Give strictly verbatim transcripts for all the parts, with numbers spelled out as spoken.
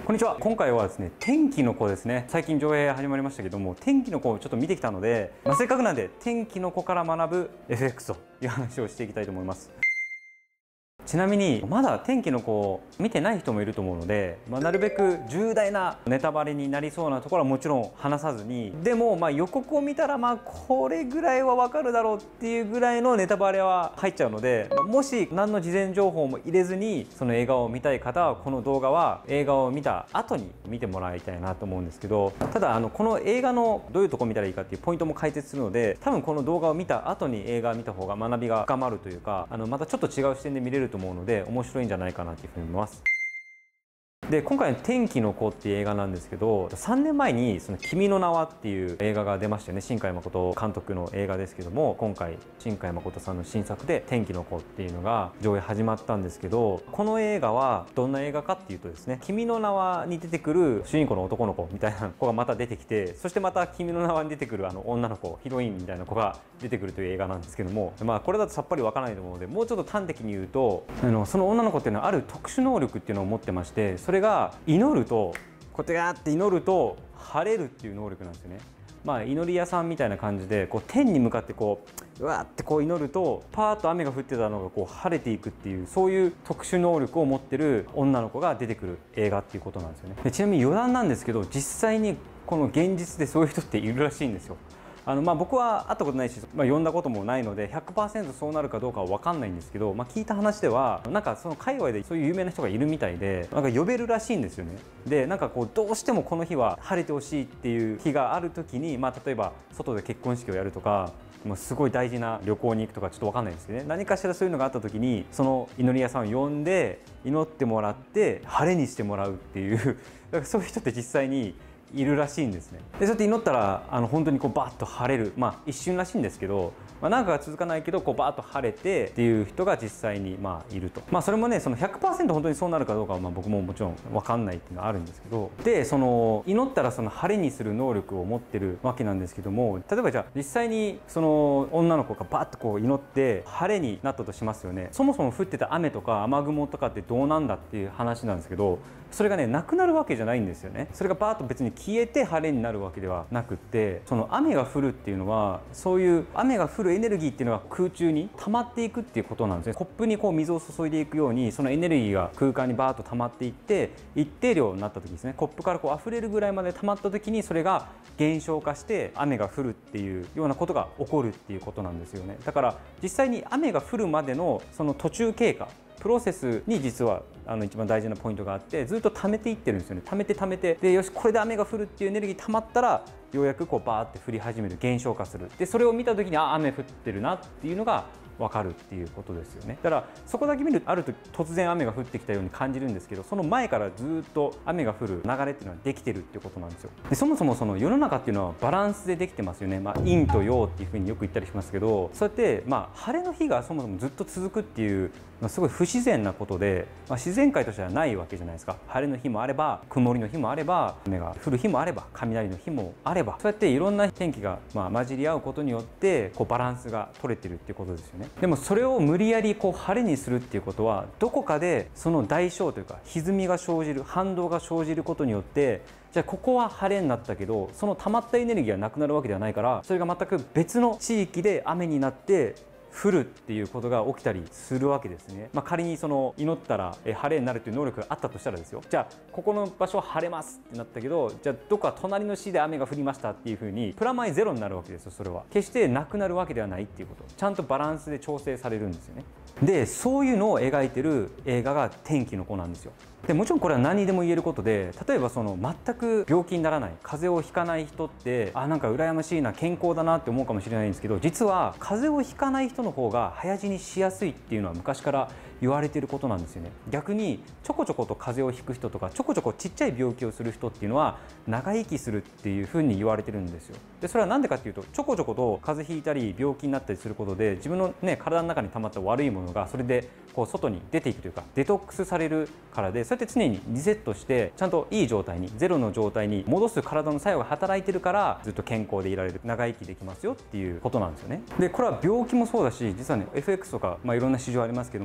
こんにちは。今回はですね、天気の子ですね。最近上映始まりましたけども、天気の子をちょっと見てきたので、まあ、せっかくなんで天気の子から学ぶ エフエックス という話をしていきたいと思います。ちなみにまだ天気の子を見てない人もいると思うので、まあ、なるべく重大なネタバレになりそうなところはもちろん話さずに、でもまあ予告を見たらまあこれぐらいはわかるだろうっていうぐらいのネタバレは入っちゃうので、もし何の事前情報も入れずにその映画を見たい方はこの動画は映画を見た後に見てもらいたいなと思うんですけど、ただあのこの映画のどういうとこ見たらいいかっていうポイントも解説するので、多分この動画を見た後に映画を見た方が学びが深まるというか、あのまたちょっと違う視点で見れると思うので面白いんじゃないかなというふうに思います。で今回の「天気の子」っていう映画なんですけど、さんねんまえに「その君の名は」っていう映画が出ましたよね。新海誠監督の映画ですけども、今回新海誠さんの新作で「天気の子」っていうのが上映始まったんですけど、この映画はどんな映画かっていうとですね、君の名はに出てくる主人公の男の子みたいな子がまた出てきて、そしてまた君の名はに出てくるあの女の子、ヒロインみたいな子が出てくるという映画なんですけども、まあこれだとさっぱりわからないと思うので、もうちょっと端的に言うと、あのその女の子っていうのはある特殊能力っていうのを持ってまして、それが祈るとこうやってガーって祈ると晴れるっていう能力なんですよね。まあ祈り屋さんみたいな感じで、こう天に向かってこううわーってこう祈るとパーッと雨が降ってたのがこう晴れていくっていう、そういう特殊能力を持ってる女の子が出てくる映画っていうことなんですよね。でちなみに余談なんですけど、実際にこの現実でそういう人っているらしいんですよ。あのまあ僕は会ったことないし、まあ、読んだこともないので ひゃくパーセント そうなるかどうかは分かんないんですけど、まあ、聞いた話ではなんかその界隈でそういう有名な人がいるみたいで、なんか呼べるらしいんですよね。でなんかこうどうしてもこの日は晴れてほしいっていう日がある時に、まあ、例えば外で結婚式をやるとか、もうすごい大事な旅行に行くとかちょっと分かんないですけどね、何かしらそういうのがあった時にその祈り屋さんを呼んで祈ってもらって晴れにしてもらうっていうだからそういう人って実際にいるらしいんですね。でそうやって祈ったらあの本当にこうバーッと晴れる、まあ一瞬らしいんですけど、まあ、長くは続かないけどこうバーッと晴れてっていう人が実際にまあいると。まあそれもね、その ひゃくパーセント 本当にそうなるかどうかはまあ僕ももちろん分かんないっていうのはあるんですけど、でその祈ったらその晴れにする能力を持ってるわけなんですけども、例えばじゃあ実際にその女の子がバーッとこう祈って晴れになったとしますよね。そもそも降ってた雨とか雨雲とかってどうなんだっていう話なんですけど、それがねなくなるわけじゃないんですよね。それがバーッと別に消えて晴れになるわけではなくって、その雨が降るっていうのはそういう雨が降るエネルギーっていうのが空中に溜まっていくっていうことなんですね。コップにこう水を注いでいくように、そのエネルギーが空間にバーッと溜まっていって、一定量になった時ですね、コップからこう溢れるぐらいまで溜まった時にそれが減少化して雨が降るっていうようなことが起こるっていうことなんですよね。だから実際に雨が降るまでのその途中経過プロセスに実はあの一番大事なポイントがあって、ずっと溜めていってるんですよね。溜めて溜めて、でよしこれで雨が降るっていうエネルギー溜まったらようやくこうバーって降り始める、減少化する。でそれを見た時にあ雨降ってるなっていうのが分かるっていうことですよね。だからそこだけ見るとあると突然雨が降ってきたように感じるんですけど、その前からずっと雨が降る流れっていうのはできてるっていうことなんですよ。でそもそもその世の中っていうのはバランスでできてますよね。まあ、陰と陽っていうふうによく言ったりしますけど、そうやってまあ晴れの日がそもそもずっと続くっていうのはすごい不自然なことで、まあ、自然界としてはないわけじゃないですか。晴れの日もあれば曇りの日もあれば雨が降る日もあれば雷の日もあれば、そうやっていろんな天気がまあ混じり合うことによってこうバランスが取れてるっていうことですよね。でもそれを無理やりこう晴れにするっていうことは、どこかでその代償というか歪みが生じる、反動が生じることによって、じゃあここは晴れになったけどその溜まったエネルギーがなくなるわけではないから、それが全く別の地域で雨になって降るっていうことが起きたりするわけですね。まあ、仮にその祈ったら晴れになるという能力があったとしたらですよ、じゃあここの場所は晴れますってなったけど、じゃあどこか隣の市で雨が降りましたっていう風にプラマイゼロになるわけですよ。それは決してなくなるわけではないっていうこと、ちゃんとバランスで調整されるんですよね。でそういうのを描いてる映画が「天気の子」なんですよ。でもちろんこれは何にでも言えることで、例えばその全く病気にならない風邪をひかない人って、あなんか羨ましいな、健康だなって思うかもしれないんですけど、実は風邪をひかない人の方が早死にしやすいっていうのは昔から言われていることなんですよね。逆にちょこちょこと風邪をひく人とかちょこちょこちっちゃい病気をする人っていうのは長生きするっていうふうに言われてるんですよ。でそれは何でかっていうと、ちょこちょこと風邪ひいたり病気になったりすることで自分のね体の中に溜まった悪いものがそれでこう外に出ていくというかデトックスされるからで、そうやって常にリセットしてちゃんといい状態に、ゼロの状態に戻す体の作用が働いてるから、ずっと健康でいられる、長生きできますよっていうことなんですよね。でこれは病気もそうだし、実はね エフエックス とか、まあ、いろんな市場ありますけども、相場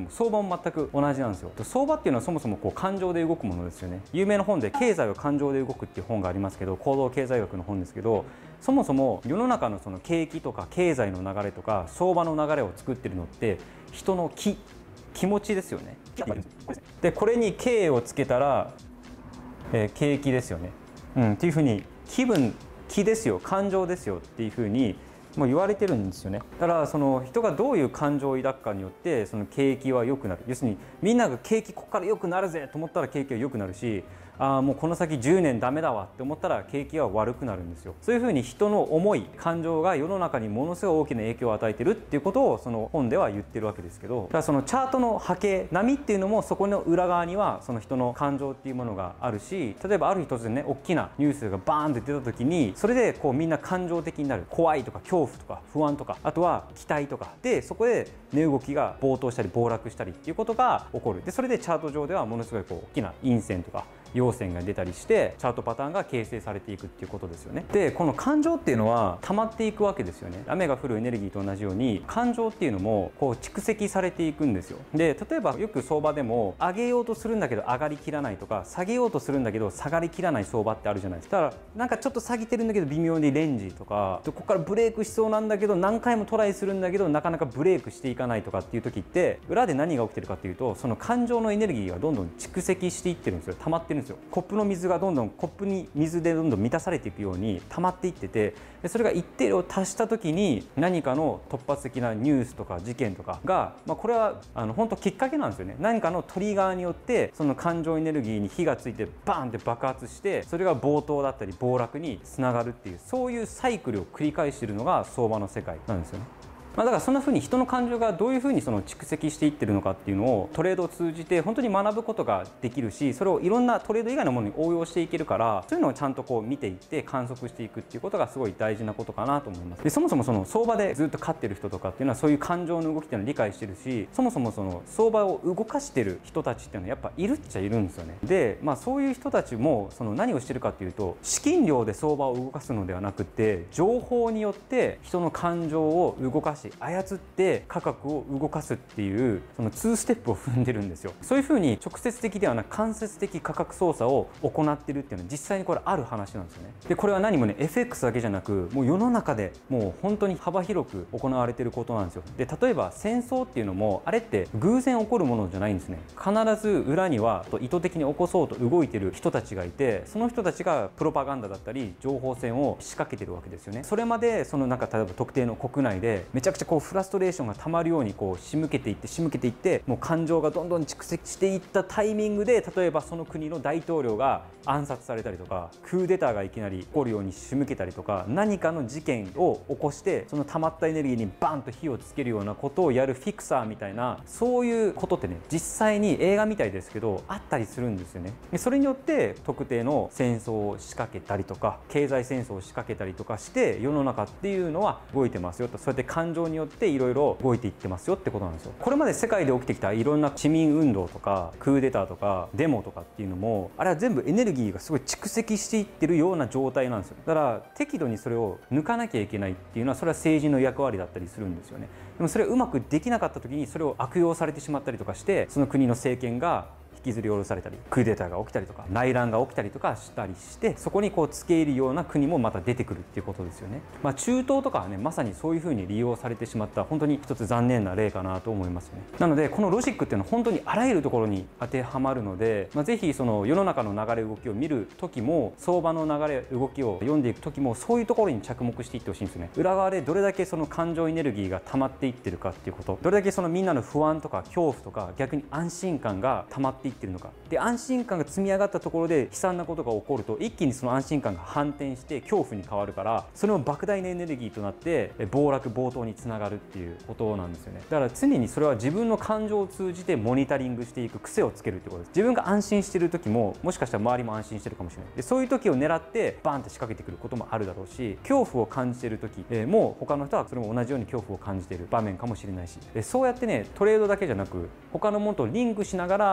も全く同じなんですよ。相場っていうのはそもそもこう感情で動くものですよね。有名な本で経済は感情で動くっていう本がありますけど、行動経済学の本ですけど、そもそも世の中のその景気とか経済の流れとか相場の流れを作ってるのって人の気気持ちですよね。でこれに経をつけたら、えー、景気ですよね、うん、っていうふうに気分気ですよ、感情ですよっていうふうにもう言われてるんですよね。だからその人がどういう感情を抱くかによってその景気は良くなる。要するにみんなが景気ここから良くなるぜと思ったら景気は良くなるし、ああもうこの先じゅうねんダメだわって思ったら景気は悪くなるんですよ。そういうふうに人の思い感情が世の中にものすごい大きな影響を与えてるっていうことをその本では言ってるわけですけど、だからそのチャートの波形波っていうのもそこの裏側にはその人の感情っていうものがあるし、例えばある日突然ね大きなニュースがバーンって出た時にそれでこうみんな感情的になる、怖いとか恐怖とか不安とかあとは期待とかで、そこで値動きが暴騰したり暴落したりっていうことが起こる。でそれでチャート上ではものすごいこう大きな陰線とか陽線が出たりしてチャートパターンが形成されていくっていうことですよね。でこの感情っていうのは溜まっていくわけですよね。雨が降るエネルギーと同じように感情っていうのもこう蓄積されていくんですよ。で例えばよく相場でも上げようとするんだけど上がりきらないとか、下げようとするんだけど下がりきらない相場ってあるじゃないですか。だからなんかちょっと下げてるんだけど微妙にレンジとか、ここからブレイクしそうなんだけど何回もトライするんだけどなかなかブレイクしていかないとかっていう時って裏で何が起きてるかっていうと、その感情のエネルギーがどんどん蓄積していってるんですよ。溜まってるんですよ。コップの水がどんどんコップに水でどんどん満たされていくように溜まっていってて、でそれが一定量達した時に何かの突発的なニュースとか事件とかが、まあ、これはあの本当きっかけなんですよね。何かのトリガーによってその感情エネルギーに火がついてバーンって爆発して、それが暴騰だったり暴落につながるっていう、そういうサイクルを繰り返しているのが相場の世界なんですよね。まあだからそんな風に人の感情がどういう風にその蓄積していってるのかっていうのをトレードを通じて本当に学ぶことができるし、それをいろんなトレード以外のものに応用していけるから、そういうのをちゃんとこう見ていって観測していくっていうことがすごい大事なことかなと思います。でそもそもその相場でずっと勝ってる人とかっていうのはそういう感情の動きっていうのを理解してるし、そもそもその相場を動かしてる人たちっていうのはやっぱいるっちゃいるんですよね。でまあそういう人たちもその何をしてるかっていうと、資金量で相場を動かすのではなくて情報によって人の感情を動かし操って価格を動かすっていうそのにステップを踏んでるんですよ。そういうふうに直接的ではなく間接的価格操作を行ってるっていうのは実際にこれある話なんですよね。でこれは何もね エフエックス だけじゃなくもう世の中でもう本当に幅広く行われてることなんですよ。で例えば戦争っていうのもあれって偶然起こるものじゃないんですね。必ず裏には意図的に起こそうと動いてる人たちがいて、その人たちがプロパガンダだったり情報戦を仕掛けてるわけですよね。それまでそのなんか例えば特定の国内でめちゃくちゃこうフラストレーションがたまるようにこう仕向けていって仕向けていってもう感情がどんどん蓄積していったタイミングで、例えばその国の大統領が暗殺されたりとかクーデターがいきなり起こるように仕向けたりとか、何かの事件を起こしてその溜まったエネルギーにバンと火をつけるようなことをやるフィクサーみたいな、そういうことってね実際に映画みたいですけどあったりするんですよね。でそれによって特定の戦争を仕掛けたりとか経済戦争を仕掛けたりとかして世の中っていうのは動いてますよと、そうやって感情によっていろいろ動いていってますよってことなんですよ。これまで世界で起きてきたいろんな市民運動とかクーデターとかデモとかっていうのも、あれは全部エネルギーがすごい蓄積していってるような状態なんですよ。だから適度にそれを抜かなきゃいけないっていうのはそれは政治の役割だったりするんですよね。でもそれをうまくできなかった時にそれを悪用されてしまったりとかして、その国の政権が引きずり下ろされたりクーデターが起きたりとか内乱が起きたりとかしたりして、そこにこう付け入るような国もまた出てくるっていうことですよね。まあ、中東とかはねまさにそういうふうに利用されてしまった本当に一つ残念な例かなと思いますよね。なのでこのロジックっていうのは本当にあらゆるところに当てはまるので、まあ、ぜひその世の中の流れ動きを見る時も相場の流れ動きを読んでいく時もそういうところに着目していってほしいんですよね。裏側でどれだけその感情エネルギーが溜まっていってるかっていうこと、どれだけそのみんなの不安とか恐怖とか逆に安心感が溜まっていってるのか。で安心感が積み上がったところで悲惨なことが起こると一気にその安心感が反転して恐怖に変わるから、それも莫大なエネルギーとなって暴落暴騰につながるっていうことなんですよね。だから常にそれは自分の感情を通じてモニタリングしていく癖をつけるってことです。自分が安心している時ももしかしたら周りも安心してるかもしれない。でそういう時を狙ってバンって仕掛けてくることもあるだろうし、恐怖を感じている時、えー、もう他の人はそれも同じように恐怖を感じている場面かもしれないし、でそうやってねトレードだけじゃなく他のものとリンクしながらもっともっと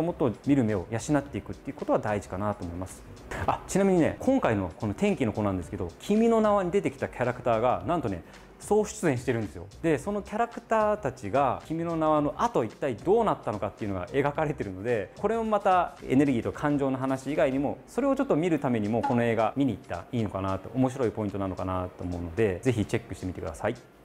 もっと見る目を養っていくっていうことは大事かなと思います。あ、ちなみにね、今回のこの天気の子なんですけど、君の名はに出てきたキャラクターがなんとね総出演してるんですよ。でそのキャラクターたちが君の名はの後一体どうなったのかっていうのが描かれてるので、これもまたエネルギーと感情の話以外にもそれをちょっと見るためにもこの映画見に行ったらいいのかなと、面白いポイントなのかなと思うので、ぜひチェックしてみてください。